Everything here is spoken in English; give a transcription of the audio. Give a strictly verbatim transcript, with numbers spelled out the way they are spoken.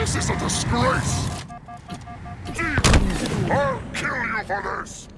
This is a disgrace! I'll kill you for this!